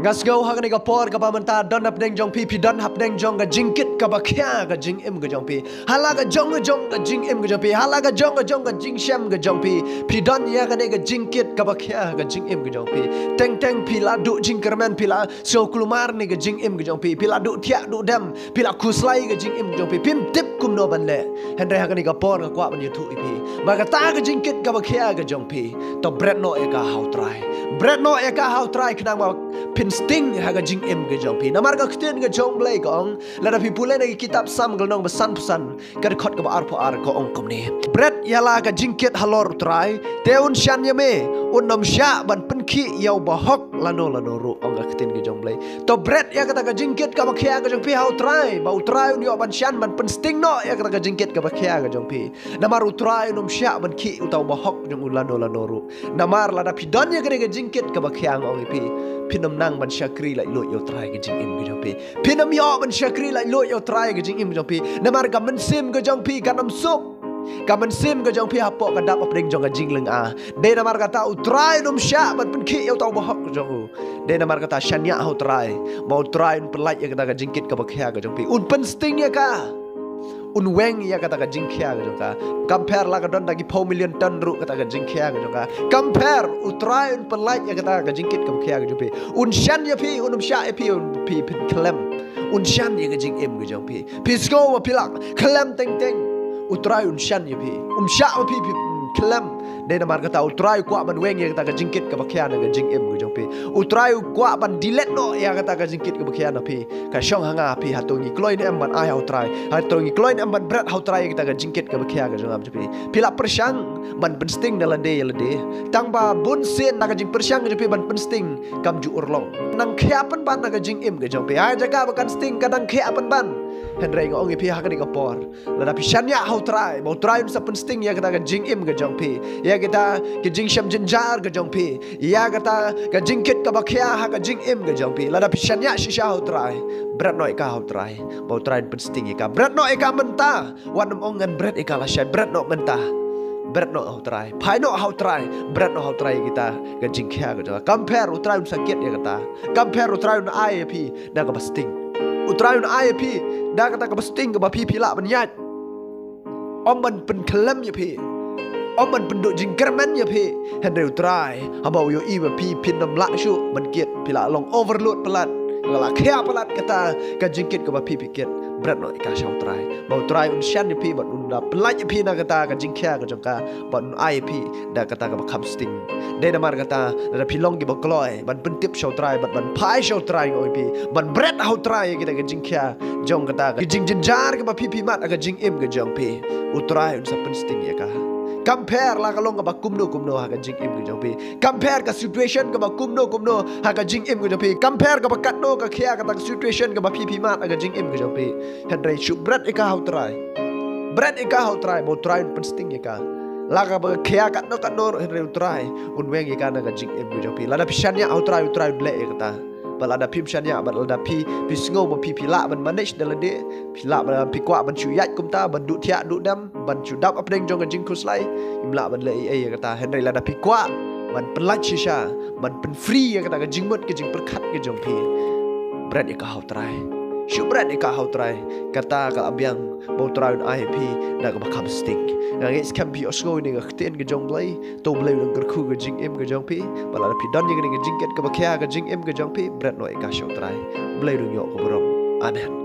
Ngas go hagani ka por ka pamanta don hap deng jong pi don hap deng jong ka jingkit ka bakya ka jing im ka jong pi hala ka jong ka jing im ka jong pi hala ka jong ka jing shem ka jong pi don ya ka ne ka jingkit ka bakya ka jing im ka jong pi teng pi la du jing kermen pi la so kulumar ne ka jing im ka jong pi la du tia du dem pi la kuslai ka jing im ka jong pi pim tip kum no ban le hendai hagani ka por ka kwa ban yutu ipi maka ta ka jingkit ka bakya ka jong pi to bread no e ka how try bread no e ka how try knang ma pin sting haga jing im ge jong pi namar ka khten ge jong blai kong la pi pule na kitab sam gal nong besan pesan ka khot ka ar po ar ko ong kom ne bread yala ka jing ket halor trai te un shan ye me un nom sha ban pen khi yau ba hok lano ru ong ka khten ge jong blai to bread ya ka jing ket ka ba khya ge jong pi hau trai ba utrai un yo ban shan ban pen sting no ya ka jing ket ka ba khya ge jong pi namar utrai nom sha ban khi utau ba hok jong lano ru namar la da pi don ya ka jing ket ka ba khya ong pi pinam nang ban syakri lai lo yo try ke jing im ke jong pi pinam yo ban syakri lai lo yo try ke jing im ke jong pi namar ka men sim ke jong pi kanam sup ka men sim ke jong pi hapo ka dap apdeng jong ka jing leng a de namar kata utrai num sya ban pen khi yo tau ba hok jong u de namar kata shanya ho try mau try un pelai ya kata ka jingkit ka bakhya ke jong pi un pen sting ya ka un weng ya kata ka jing khya ke jong ka compare la ka don dagi 4 million ton ru kata ka jing khya ke jong ka compare utrai un pelai ya kata ka jingkit ka bakhya ke jong pi un shan ya pi un sha ya pi un pi pin klem un shan ya ka jing im ke jong pi pi sko wa pilak klem teng utrai un shan ya pi sha pi klem de namar kata utrai kwa ban weng ya kata ka jingkit ka bakhya na ka jing im ke jong pi utrai kwa ban dilet no ya kata ka jingkit ka bakhya na pi ka shong hanga pi hatongi kloin em ban ai utrai hatongi kloin em ban bread utrai kita ka jingkit ka bakhya ka jong am pi pila persang ban pensting na lade tang ba bun sen na ka jing persang pi ban pensting kam ju urlong nang khya pan ban na ka jing im ke jong pi ai jaga bakan sting kadang khya pan ban henrei ngo ngi pi hakani ka por la da pi shanya how try mau try sa pensting ya kata ka jing im ke jong pi ya kita ke jing sham jinjar ke jong pi ya kata ka jingkit ka bakhya ha ka jing im ke jong pi la da pi shanya shisha how try bread no ka how try mau try pensting ka bread no ka menta wan ong ngan bread ka la shay bread no menta bread no how try pai no how try bread no how try kita ka jing khya ka jong compare utrai un sakit ya kata compare utrai un ai pi da ka pasting utrai un ai pi da kata ka pasting ka ba pi la ban yat om ban pen klem ya pi om ban pen do jing kermen ya pi hendai utrai habau yo i ba pi pin nam la shu ban kiet pi la long overload pelat la khya pelat kata ka jingkit ka ba pi ket bread no ka shau try mau try un shan pi ban un da pelaj pi na kata ka jing khya ka jong ka ban ai pi da kata ka ba kham sting de na mar kata da pi long gi ba kloi ban pen tip shau try ban pai shau try oi pi ban bread how try kita ka jing khya jong kata ka jing jinjar ka ba pi mat ka jing im ka jong pi utrai un sa pen sting ya ka compare la kalong ka ba kumno ha ka jing im ka jong pi compare ka situation ka ba kumno ha ka jing im ka jong pi compare ka ba katno ka khya ka ta situation ka ba pi mat ka jing im ka jong pi hendrai shu bread ka how try bread ka how try mo try pen sting ya ka la ka ba khya katno hendrai try un weng ya ka na ka jing im ka jong pi la da pishanya how try ble ya ka ta bal ada pim shania bal ada pi sngo ba pi la ban manage dalade pi la ban pi kwa ban chu yat kum ta ban du thia du dam ban chu dap apdeng jong jing kuslai imla ban le ai kata henry la da pi kwa ban pelaj shisha ban pen free kata ka jing mot ke jing perkhat ke jong pi bread ka how try shu bread ka how try kata ka abyang mau try un ip da ka bakam stick ngis kam pi osgo ni ga khten ke jong blai to blai lang gar khu ke jing em ke jong pi bala pi don ni ke jing ket ka bakhya ke jing em ke jong pi bread no ka show try blai du yo ko brom amen.